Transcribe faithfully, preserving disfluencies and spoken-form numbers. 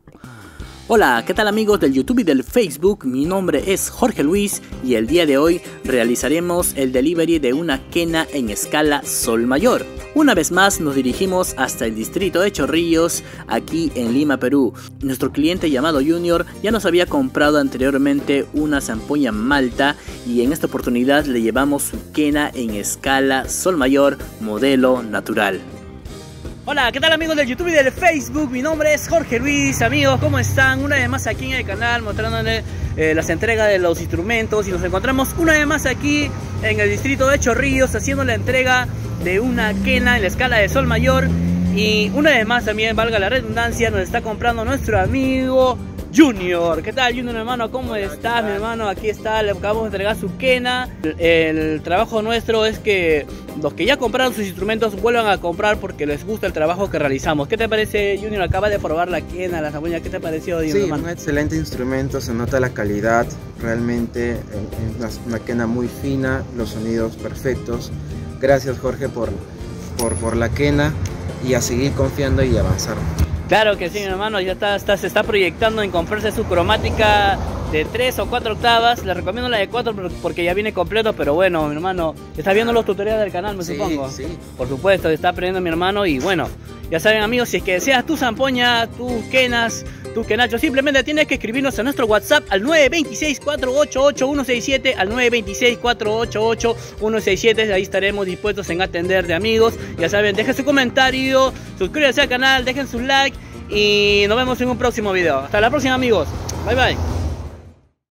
Hola, ¿qué tal amigos del YouTube y del Facebook? Mi nombre es Jorge Luis y el día de hoy realizaremos el delivery de una quena en escala Sol Mayor. Una vez más nos dirigimos hasta el distrito de Chorrillos, aquí en Lima, Perú. Nuestro cliente llamado Junior ya nos había comprado anteriormente una zampoña malta y en esta oportunidad le llevamos su quena en escala Sol Mayor modelo natural. Hola, ¿qué tal amigos del YouTube y del Facebook? Mi nombre es Jorge Luis. Amigos, ¿cómo están? Una vez más aquí en el canal mostrándoles eh, las entregas de los instrumentos. Y nos encontramos una vez más aquí en el distrito de Chorrillos haciendo la entrega de una quena en la escala de Sol Mayor. Y una vez más también, valga la redundancia, nos está comprando nuestro amigo Junior. ¿Qué tal, Junior, hermano? ¿Cómo estás, mi hermano? Aquí está, le acabamos de entregar su quena. El, el trabajo nuestro es que los que ya compraron sus instrumentos vuelvan a comprar porque les gusta el trabajo que realizamos. ¿Qué te parece, Junior? Acaba de probar la quena, la zampoña. ¿Qué te pareció, Junior, Sí, hermano? un excelente instrumento, se nota la calidad, realmente es una, una quena muy fina, los sonidos perfectos. Gracias, Jorge, por, por, por la quena y a seguir confiando y avanzar. Claro que sí, mi hermano, ya está, está, se está proyectando en comprarse su cromática de tres o cuatro octavas. Le recomiendo la de cuatro porque ya viene completo, pero bueno, mi hermano, está viendo los tutoriales del canal, me sí, supongo. Sí, por supuesto, está aprendiendo mi hermano y bueno, ya saben amigos, si es que deseas tu zampoña, tus quenas, tu quenacho, simplemente tienes que escribirnos a nuestro WhatsApp al nueve dos seis, cuatro ocho ocho, uno seis siete, al nueve dos seis, cuatro ocho ocho, uno seis siete, ahí estaremos dispuestos en atender de amigos. Ya saben, dejen su comentario, suscríbanse al canal, dejen su like y nos vemos en un próximo video. Hasta la próxima amigos, bye bye.